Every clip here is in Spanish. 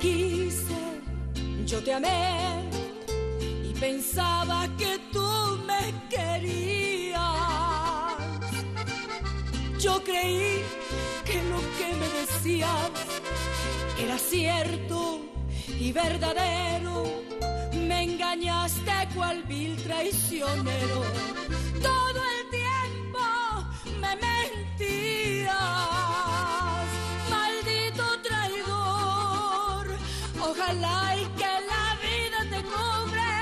quise, yo te amé y pensaba que tú me querías. Yo creí que lo que me decías era cierto y verdadero. Me engañaste cual vil traicionero. Todo el tiempo me mentías. Maldito traidor. Ojalá y que la vida te cobre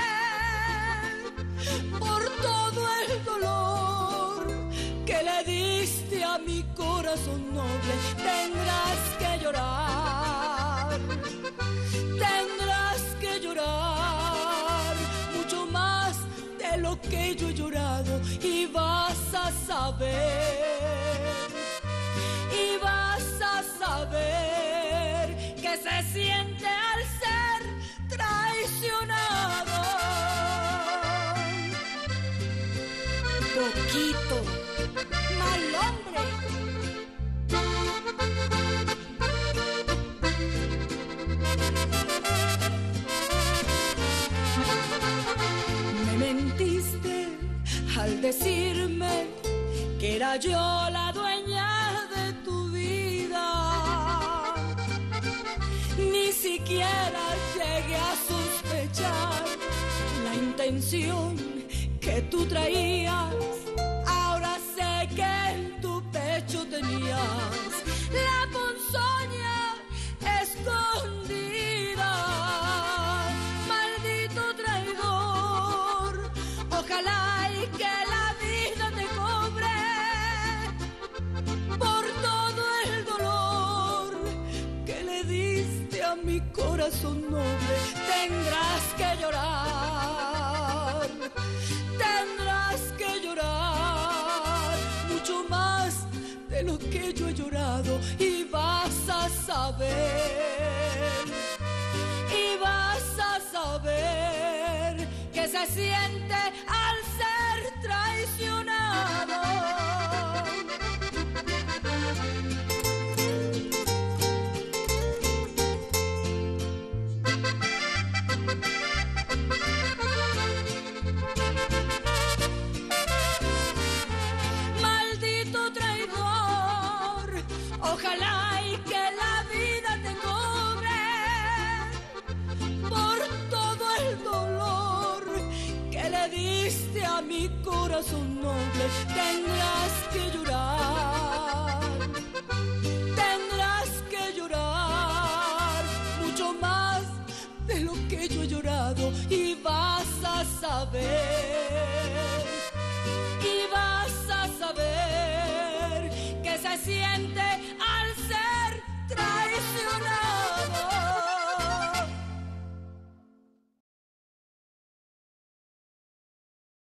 por todo el dolor que le diste a mi corazón noble. Tendrás que llorar. Tendrás que llorar mucho más de lo que yo he llorado, y vas a saber que se siente al ser traicionado. Poquito mal hombre. Mentiste al decirme que era yo la dueña de tu vida. Ni siquiera llegué a sospechar la intención que tú traías. Ahora sé que en tu pecho tenías la ponzoña escondida. Maldito traidor. Ojalá y que la vida te cobre por todo el dolor que le diste a mi corazón noble. Tendrás que llorar. Tendrás que llorar mucho más de lo que yo he llorado, y vas a saber. Y vas a saber que se siente al ser traicionado. Maldito traidor, ojalá y que la vida te cobre por todo el dolor que le diste a mi corazón noble. Tendrás que llorar. Tendrás que llorar mucho más de lo que yo he llorado, y vas a saber. Y vas a saber que se siente